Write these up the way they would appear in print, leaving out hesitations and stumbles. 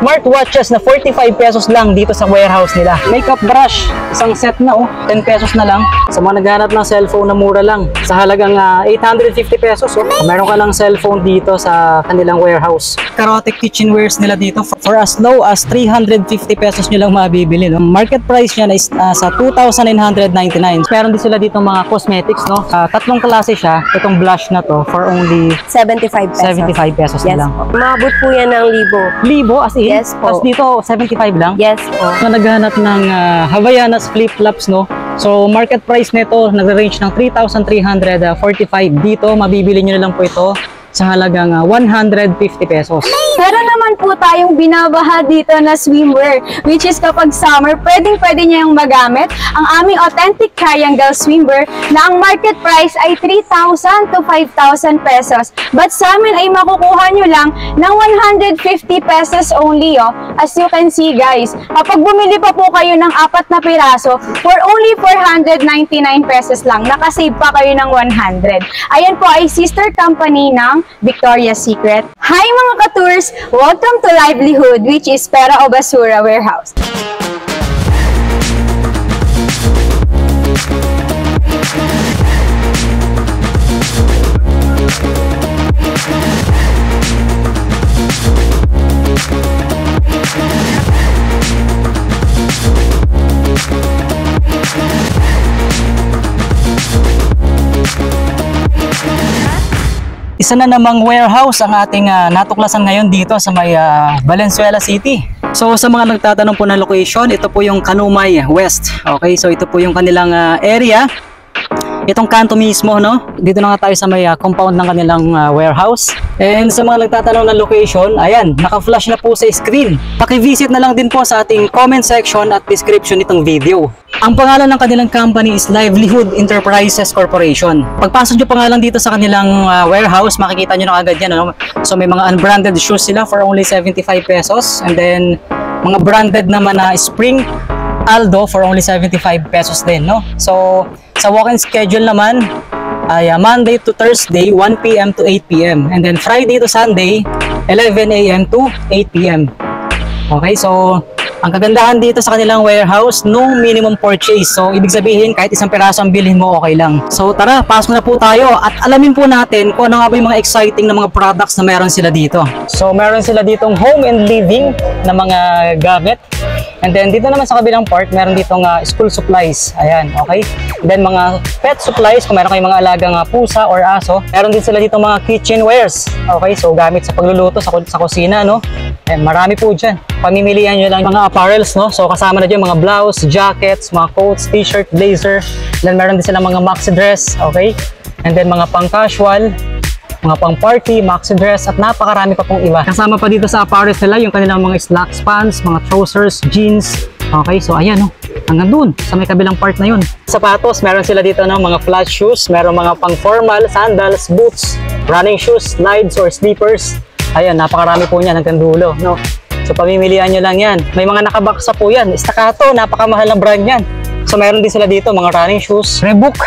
smartwatches na 45 pesos lang dito sa warehouse nila. Makeup brush, isang set na 10 pesos na lang. Sa mga naghahanap ng cellphone na mura lang, sa halagang 850 pesos. Meron ka ng cellphone dito sa kanilang warehouse. Karote kitchenwares nila dito for as low as 350 pesos nyo lang mabibili. No? Market price niya is sa 2,999. Meron din sila dito mga cosmetics, no? Tatlong klase siya. Itong blush na to for only 75 pesos. 75 pesos na lang. Umabot po yan ng libo. Libo as in? Yes po. Tapos dito 75 lang? Yes po. So naghahanap ng Havaianas flip-flops, no? So market price nito nagre-range ng 3,345. Dito mabibili nyo na lang po ito sa halagang 150 pesos. Meron naman po tayong binabaha dito na swimwear, which is kapag summer, pwede niya yung magamit ang aming authentic triangle swimwear na ang market price ay 3,000 to 5,000 pesos. But sa amin ay makukuha nyo lang ng 150 pesos only. As you can see guys, kapag bumili pa po kayo ng 4 na piraso, for only 499 pesos lang, nakasave pa kayo ng 100. Ayan po ay sister company ng Victoria's Secret. Hi mga ka-tours! Welcome to Livelihood, which is Pera o Basura Warehouse. Isa na namang warehouse ang ating natuklasan ngayon dito sa may Valenzuela City. So sa mga nagtatanong po ng location, ito po yung Kanumay West. Okay, so ito po yung kanilang area. Itong kanto mismo, no? Dito na nga tayo sa may compound ng kanilang warehouse. And sa mga nagtatanong ng location, ayan, naka-flash na po sa screen. Paki-visit na lang din po sa ating comment section at description nitong video. Ang pangalan ng kanilang company is Livelihood Enterprises Corporation. Pagpasok nyo pa nga lang dito sa kanilang warehouse, makikita nyo na agad yan. Ano? So may mga unbranded shoes sila for only 75 pesos. And then mga branded naman na Spring Aldo for only 75 pesos din. No? So sa walk-in schedule naman ay Monday to Thursday 1 PM to 8 PM. And then Friday to Sunday 11 AM to 8 PM. Okay, so ang kagandahan dito sa kanilang warehouse, no minimum purchase. So, ibig sabihin, kahit isang piraso ang bilhin mo, okay lang. So, tara, pasok na po tayo at alamin po natin kung ano nga ba yung mga exciting na mga products na meron sila dito. So, meron sila ditong home and living na mga gamit. And then, dito naman sa kabilang part, meron ditong school supplies. Ayan, okay? And then, mga pet supplies, kung meron kayong mga alagang pusa or aso. Meron din sila ditong mga kitchenwares. Okay, so gamit sa pagluluto, sa kusina, no? Eh, marami po dyan. Pamimilihan nyo lang mga apparels, no? So kasama na dyan mga blouse, jackets, mga coats, t-shirt, blazer. Then meron din silang mga maxi dress, okay? And then mga pang casual, mga pang party, maxi dress, at napakarami pa pong iba. Kasama pa dito sa apparels nila yung kanilang mga slacks pants, mga trousers, jeans. Okay, so ayan, no? Hanggang dun, sa may kabilang part na yun. Sapatos, meron sila dito ng mga flat shoes, meron mga pang formal, sandals, boots, running shoes, slides or slippers. Ayan, napakarami po niyan hanggang dulo, no? So pamimilihan nyo lang yan. May mga nakabaksa po yan. Staccato, napakamahal na brand yan. So meron din sila dito mga running shoes. Reebok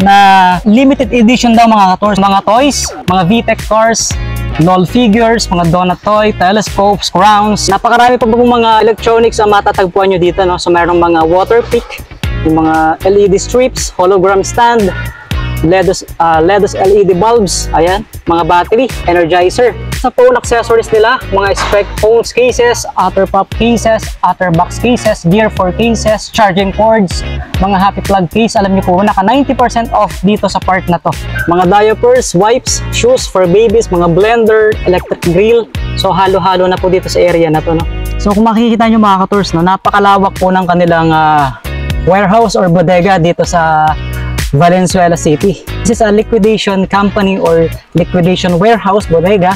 na limited edition daw mga toys. Mga toys, mga VTech cars, doll figures, mga donut toy, telescopes, crowns. Napakarami pa po mga electronics ang matatagpuan nyo dito, no? So meron mga water pick, yung mga LED strips, hologram stand, LEDs LED bulbs, ayan, mga battery, energizer. Sa phone accessories nila, mga spec phones cases, outer pop cases, outer box cases, gear 4 cases, charging cords, mga happy plug case. Alam niyo po, naka 90% off dito sa part na to. Mga diapers, wipes, shoes for babies, mga blender, electric grill. So halo-halo na po dito sa area na to, no? So kung makikita niyo mga ka-tours, no, napakalawak po ng kanilang warehouse or bodega dito sa Valenzuela City. This is a liquidation company or liquidation warehouse bodega.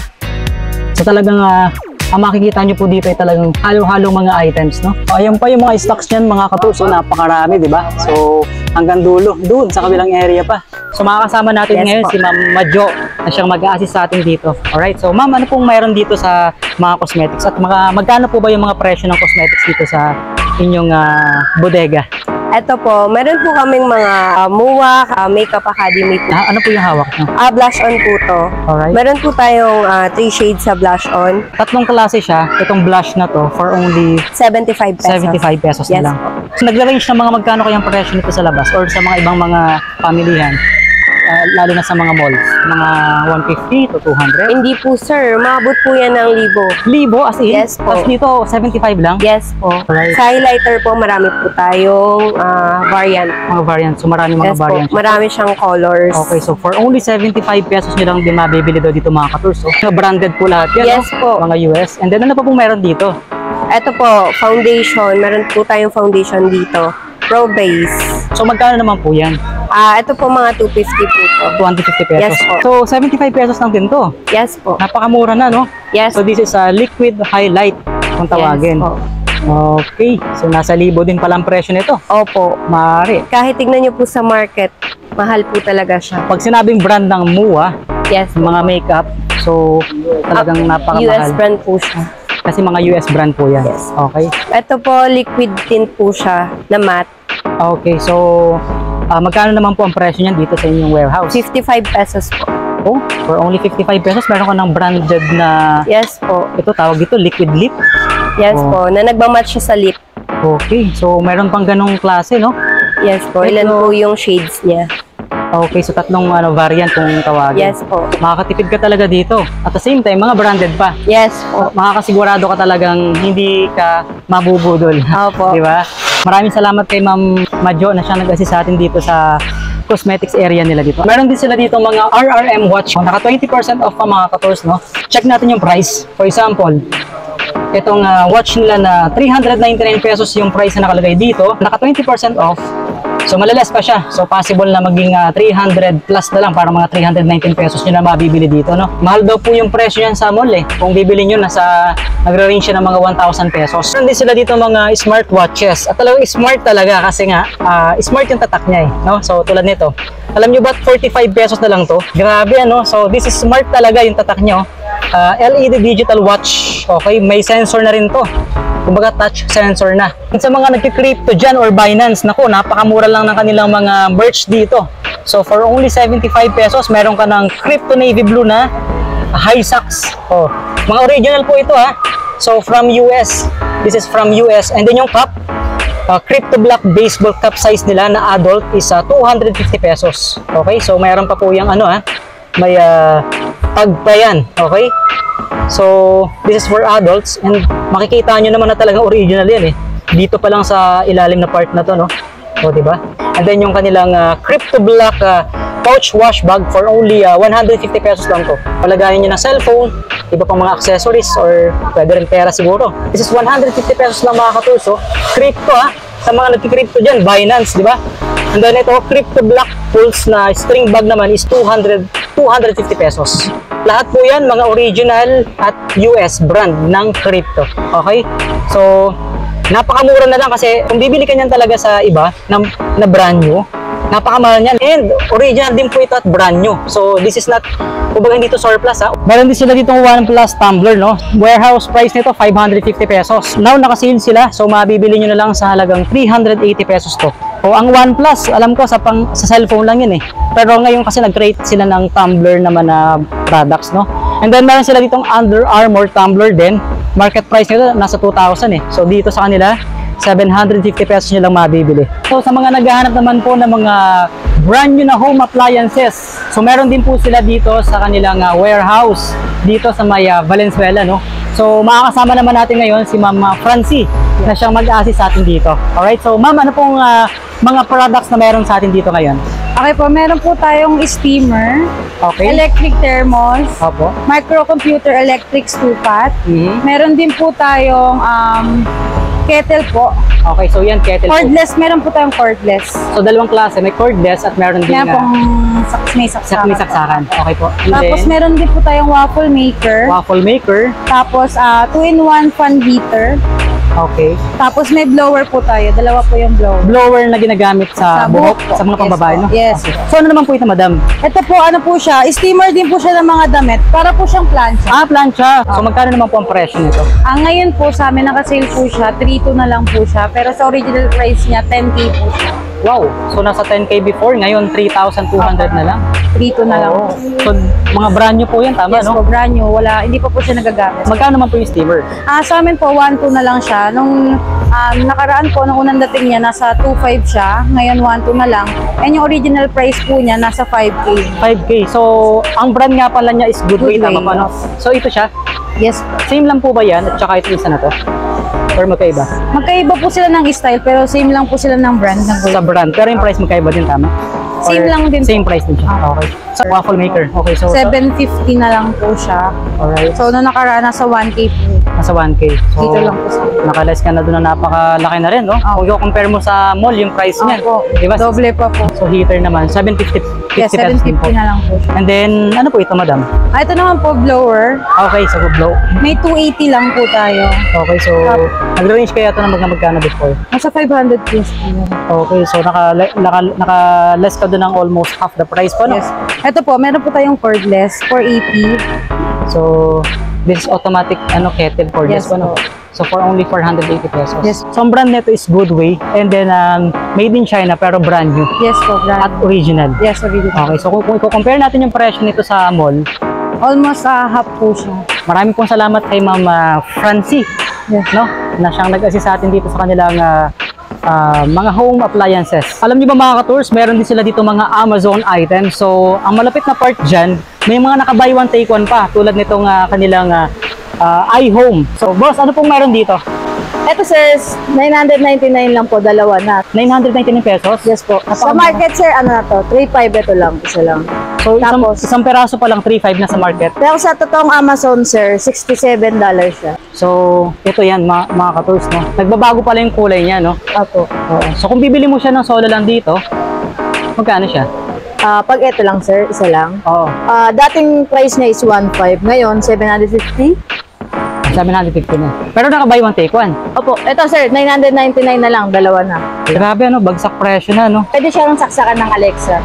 So talagang ang makikita nyo po dito ay talagang halo-halo mga items, no? So, ayan pa yung mga stocks niyan mga ka-tours. So napakarami, di ba? So hanggang dulo, doon sa kabilang area pa. So makakasama natin ngayon si Ma'am Madjo na siyang mag-a-assist sa atin dito. Alright, so Ma'am, ano pong mayroon dito sa mga cosmetics? At magkano po ba yung mga presyo ng cosmetics dito sa inyong bodega? Ito po, meron po kaming mga MUA, Makeup Academy po. Ano po yung hawak nyo? Blush on po to. Alright. Meron po tayong 3 shades sa blush on. Tatlong klase siya. Itong blush na to for only 75 pesos. 75 pesos Yes na lang. po. So, nagla-range ng mga magkano kayang presyo nito sa labas or sa mga ibang mga pamilihan, lalo na sa mga malls, mga 150 to 200. Hindi po sir, maabot po yan ng 1,000. Libo as in? Yes po. Tapos dito 75 lang? Yes po. Alright. Sa highlighter po, marami po tayong variant. Mga variants. So marami mga Yes variants. po, marami siyang colors. Okay, so for only 75 pesos nyo lang din mabibili daw dito mga katurs. So, branded po lahat yan, Yes no? po. Mga US. And then ano pa pong meron dito? Ito po, foundation. Meron po tayong foundation dito. Pro Base. So magkano naman po yan? Ito po mga 250 po to. 250 pesos. Yes po. So 75 pesos lang din to. Yes po. Napakamura na, no? Yes. So this is a liquid highlight kung tawagin. Yes po. Okay. So nasa libo din pala ang presyo nito. Opo. Maaari. Kahit tignan nyo po sa market, mahal po talaga siya. Pag sinabing brand ng MUA, Yes. mga makeup, so talagang US napakamahal. brand po siya. Kasi mga US brand po yan. Yes. Okay. Ito po, liquid tint po siya na matte. Okay. So magkano naman po ang presyo niyan dito sa inyong warehouse? 55 pesos po. Oh, for only 55 pesos, meron ka ng branded na, Yes po. ito tawag dito, liquid lip. Yes Oh. po, na nagmamatch siya sa lip. Okay, so meron pang ganong klase, no? Yes po, ilan Ito- po yung shades niya. Okay, so tatlong variant kung tawagin. Yes po. Makakatipid ka talaga dito. At the same time, mga branded pa. Yes po. Makakasigurado ka talagang hindi ka mabubudol. Opo. Di ba? Maraming salamat kay Ma'am Madjo na siya nag-assist sa atin dito sa cosmetics area nila dito. Meron din sila dito mga RRM watch. Naka 20% off pa mga kators, no? Check natin yung price. For example, itong watch nila na 399 pesos yung price na nakalagay dito. Naka 20% off. So malalas pa siya. So possible na maging 300 plus na lang para mga 319 pesos nyo na mabibili dito, no? Mahal daw po yung presyo yan sa mall eh. Kung bibili nyo nagre-range siya ng mga 1,000 pesos. Meron din sila dito mga smartwatches. At talagang smart talaga kasi nga smart yung tatak niya eh, no? So tulad nito. Alam nyo ba 45 pesos na lang to? Grabe ano. So this is smart talaga yung tatak nyo. LED digital watch. Okay, may sensor na rin to. Kumbaga touch sensor na. Sa mga nagki-crypto dyan or Binance, naku, napakamura lang ng kanilang mga merch dito. So for only 75 pesos, meron ka ng crypto navy blue na high socks. Oh, mga original po ito ha. So from US, this is from US. And then yung cup, crypto black baseball cup size nila na adult is 250 pesos. Okay, so mayroon pa po yung ano ha, may tag pa yan. Okay. So, this is for adults and makikita nyo naman na talagang original yan eh. Dito pa lang sa ilalim na part na to, no? O, diba? And then yung kanilang crypto black pouch wash bag for only 150 pesos lang to. Palagayan nyo ng cellphone, iba pang mga accessories or pwede rin pera siguro. This is 150 pesos lang mga katulso. Crypto sa mga nagki-crypto dyan, Binance, diba? And then ito, crypto black pulse na string bag naman is 250 pesos. Lahat po yan, mga original at US brand ng crypto. Okay? So, napakamura na lang kasi kung bibili ka niyan talaga sa iba na brand new, napakamahal niyan. And original din po ito at brand new. So, this is not, kumbaga hindi ito surplus ha. Meron din sila ditong OnePlus tumbler, no? Warehouse price nito, 550 pesos. Now, naka-sale sila. So, mabibili nyo na lang sa halagang 380 pesos to. O, ang OnePlus, alam ko sa cellphone lang yun eh. Pero ngayon kasi nag-create sila ng tumbler naman na products, no? And then meron sila ditong Under Armour tumbler din. Market price nito nasa 2,000 eh. So dito sa kanila, 750 pesos nyo lang mabibili. So sa mga naghahanap naman po ng mga brand new na home appliances, so meron din po sila dito sa kanilang warehouse dito sa may Valenzuela, no? So makakasama naman natin ngayon si Ma'am Francie na siyang mag-assist sa atin dito. Alright, so Ma'am, ano pong mga products na meron sa atin dito ngayon? Okay po, meron po tayong steamer, Okay. electric thermos, Opo. microcomputer electric stupat. Mhm. Meron din po tayong kettle po. Okay, so yan, kettle po. Cordless, meron po tayong cordless. So dalawang klase, may cordless at meron din Kaya pong may saksakan. may saksakan. Okay po. And Tapos then, meron din po tayong waffle maker. waffle maker. Tapos 2-in-1 fan heater. Okay. Tapos may blower po tayo. Dalawa po yung blower. Blower na ginagamit sa buhok, po. sa mga Yes pambabae, po. no? Yes. Okay. So ano naman po ito, madam? Ito po, ano po siya, steamer din po siya ng mga damit. Para po siyang plancha. Ah, plancha. So magkano naman po ang presyo nito? Ngayon po sa amin, nakasale po siya. 3.2 na lang po siya. Pero sa original price niya, 10K po siya. Wow. So nasa 10K before, ngayon 3,200 na lang. 3.2 na lang Oo. po. So mga brand new po yan, tama, Yes no? po, brand new. Wala, hindi pa po siya nagagamit. Magkano naman po yung steamer? Sa amin po, 1.2 na lang siya. Nung nakaraan po, nung unang dating niya, nasa 2.5 siya. Ngayon, 1.2 na lang. And yung original price po niya, nasa 5K. 5K. So ang brand nga pala niya is Goodway, Goodway, tama pa, no? yes. So ito siya. Yes po. Same lang po ba yan? At saka ito isa na to? Or magkaiba? Magkaiba po sila ng style, pero same lang po sila ng brand ng Sa brand. Pero yung price magkaiba din, tama? Same Or lang din po. Same price din siya. Okay. So waffle maker. Okay, so 750 na lang po siya. alright. So, nung nakaraan, nasa 1K po. Nasa 1K. So, Dito lang po sa nakaless ka na doon na napakalaki na rin, no? Kung i-compare mo sa mall, yung price niya. Opo. Di ba? Doble pa po. So, heater naman, 750 Yes, pesos din po. 750 na lang po siya. And then, ano po ito, madam? Ito naman po, blower. Okay, so blow. May 280 lang po tayo. Okay, so, nag-range kaya ito na magkano before? Nasa 500 plus po yun. Okay, so naka-less ka doon ng almost half the price po, no? Yes. Ito po, meron po tayong cordless, 480. So, this is automatic kettle for Yes this one. po. So, for only 480 pesos. Yes. So, ang brand nito is Goodway. And then, made in China pero brand new. Yes po, At brand. original. Yes, original. Okay, so kung i-compare natin yung presyo nito sa mall, Almost half po siya. maraming pong salamat kay Ma'am Francie, Yes. no? Na siyang nag-assist sa atin dito sa kanilang mga home appliances. Alam niyo ba mga ka-tours, meron din sila dito mga Amazon items. So, ang malapit na part dyan, may mga naka-buy one take one pa tulad nitong kanilang iHome. So, boss, ano pong meron dito? Ito sir, 999 lang po, dalawa na. 999 pesos? Yes po. Sa market sir, ano na to? 3.5 ito lang, isa lang. So, Tapos- isang peraso pa lang 3.5 na sa market. Pero sa totoong Amazon sir, $67 siya. So, ito yan mga ka-tours, no? Nagbabago pala yung kulay niya, no? Apo. Oo. So, kung bibili mo siya ng solo lang dito, magkano siya? Pag ito lang sir, isa lang. Oo. Dating price niya is 1.5, ngayon 750. 750 na. Pero naka-buy one take one. Opo, ito sir, 999 na lang, dalawa na. Grabe, ano? Bagsak presyo na, no? Pwede siya lang saksakan ng Alexa.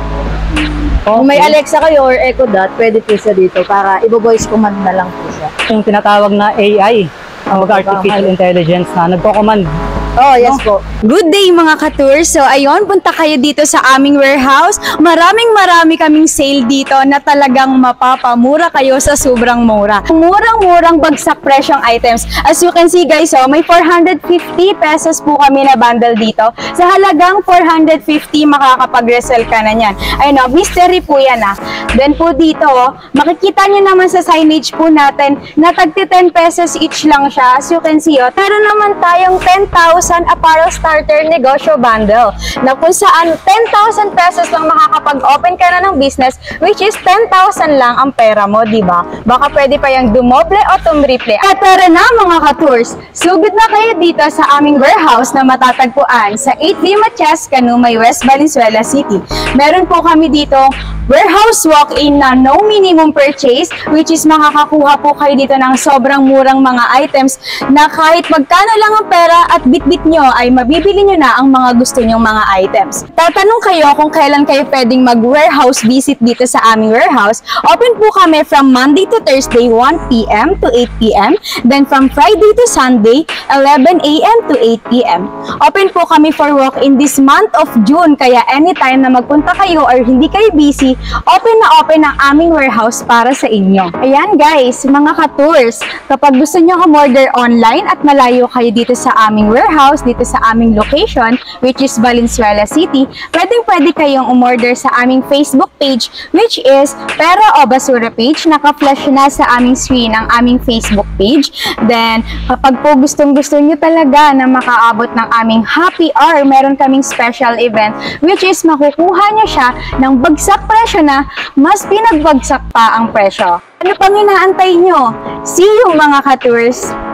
Okay. Kung may Alexa kayo or Echo Dot, pwede po siya dito para i-voice command na lang po siya. Yung tinatawag na AI, ang artificial intelligence na nagko-command. Oh, yes po. Good day mga ka-tours! So ayun, punta kayo dito sa aming warehouse. Marami kaming sale dito na talagang mapapamura kayo sa sobrang mura. Murang-murang bagsak presyong items. As you can see guys, may 450 pesos po kami na bundle dito. Sa halagang 450, makakapag-resell ka na yan. Ayun mystery po yan Then po dito, makikita nyo naman sa signage po natin na tagti 10 pesos each lang siya. As you can see, meron naman tayong 10,000 apparel starter negosyo bundle na kung saan 10,000 pesos lang makakapag-open ka na ng business, which is 10,000 lang ang pera mo, di ba? Baka pwede pa yung dumoble o tumriple. At tara na mga ka-tours, sugod na kayo dito sa aming warehouse na matatagpuan sa 8 Limaches, Canumay West, Valenzuela City. Meron po kami dito warehouse walk-in na no minimum purchase, which is makakakuha po kayo dito ng sobrang murang mga items na kahit magkano lang ang pera at bitbit nyo ay mabibili nyo na ang mga gusto nyong mga items. Tatanong kayo kung kailan kayo pwedeng mag-warehouse visit dito sa aming warehouse. Open po kami from Monday to Thursday, 1 p.m. to 8 p.m. Then from Friday to Sunday, 11 a.m. to 8 p.m. Open po kami for walk-in this month of June, kaya anytime na magpunta kayo or hindi kayo busy, open ang aming warehouse para sa inyo. Ayan guys, mga ka-tours, kapag gusto nyo umorder online at malayo kayo dito sa aming warehouse, dito sa aming location, which is Valenzuela City, pwede kayong umorder sa aming Facebook page, which is Pera o Basura page. Naka-flash na sa aming screen ang aming Facebook page. Then, kapag po gustong-gusto nyo talaga na makaabot ng aming happy hour, meron kaming special event, which is makukuha nyo siya ng bagsak presyo na mas pinagbagsak pa ang presyo. Ano pang inaantay nyo? See you mga ka-tours!